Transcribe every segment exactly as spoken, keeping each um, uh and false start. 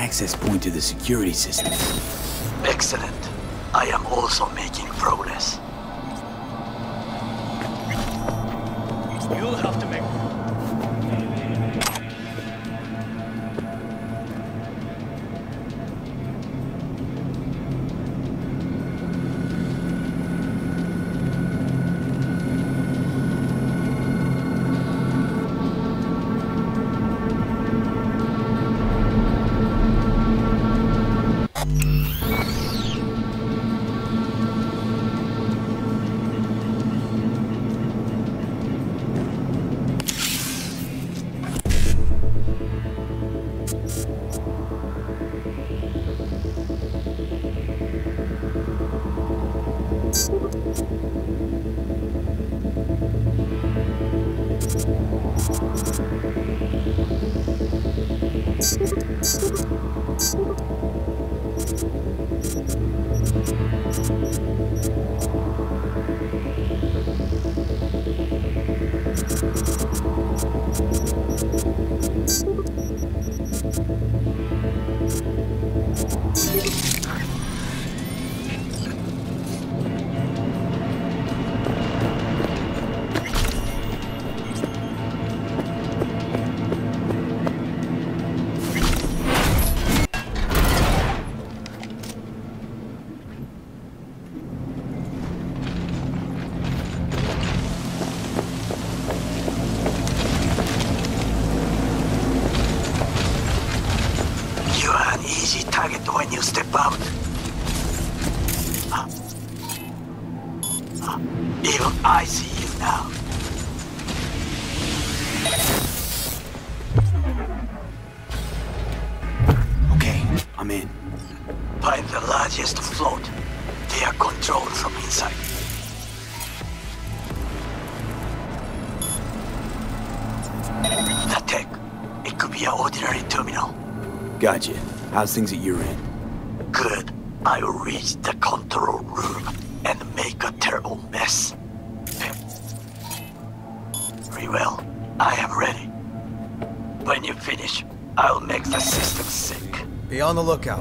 access point to the security system. Excellent. I am also making progress. You'll have to make... When you step out. Uh, uh, even I see you now. Okay, I'm in. Find the largest float. They are controlled from inside. The tech. It could be an ordinary terminal. Gotcha. How's things at your end? Good. I will reach the control room and make a terrible mess. Very well. I am ready. When you finish, I'll make the system sick. Be on the lookout.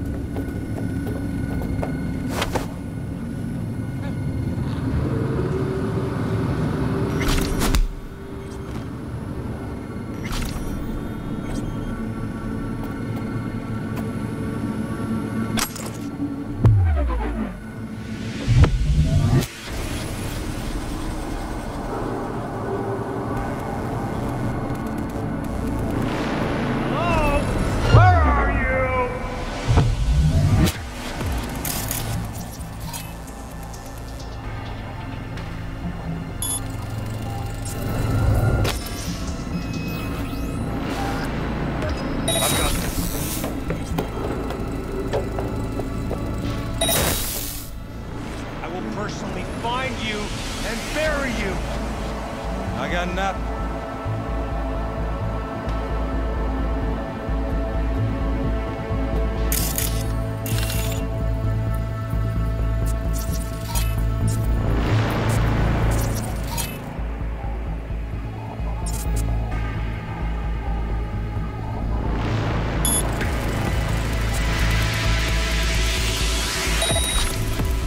Personally find you and bury you. I got nothing.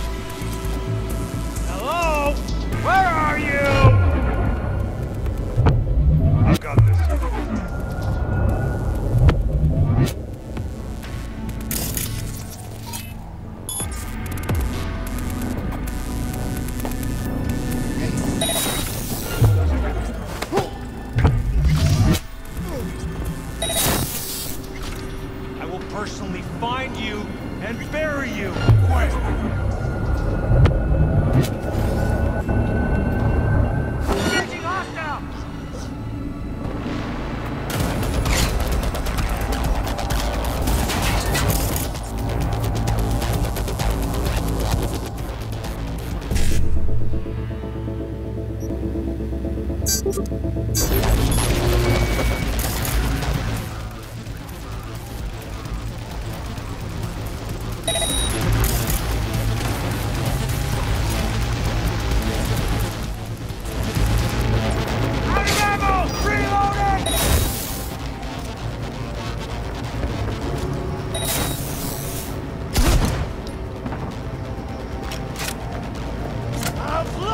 Where are you?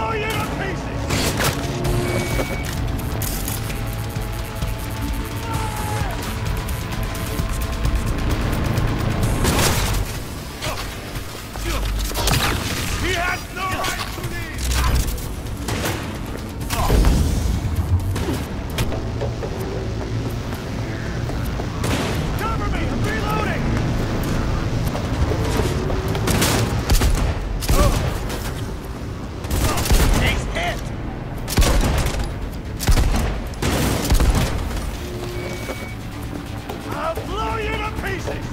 blow you to pieces! He has no right to leave! Cover me! I'm reloading! He's hit! I'll blow you to pieces!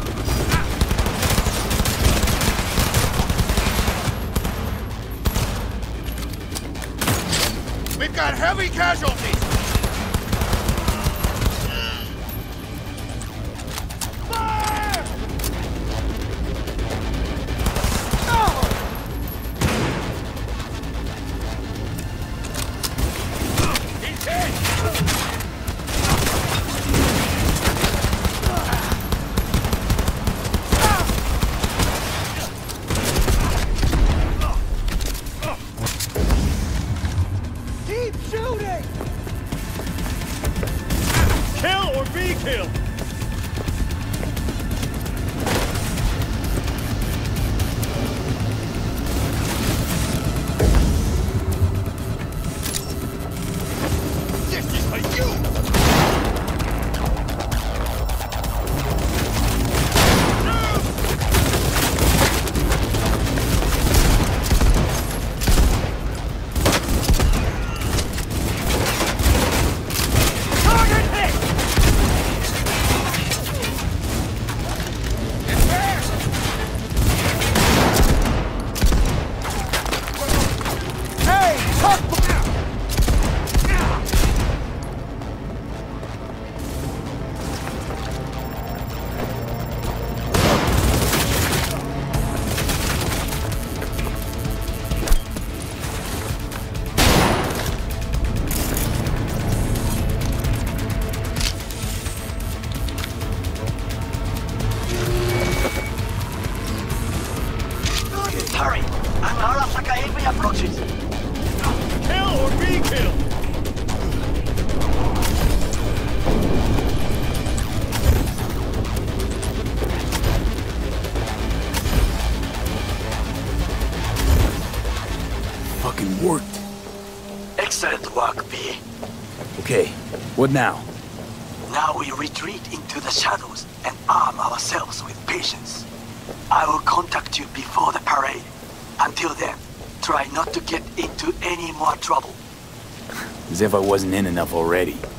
We've got heavy casualties! Fire! He's hit! Keep shooting! Kill or be killed! This is for you! Target hit! Hey! Talk! Hurry! An Arasaka Heavy approaches! Kill or be killed! Fucking worked. Excellent work, B. Okay, what now? Now we retreat into the shadows and arm ourselves with patience. I will contact you before the parade. Until then, try not to get into any more trouble. As if I wasn't in enough already.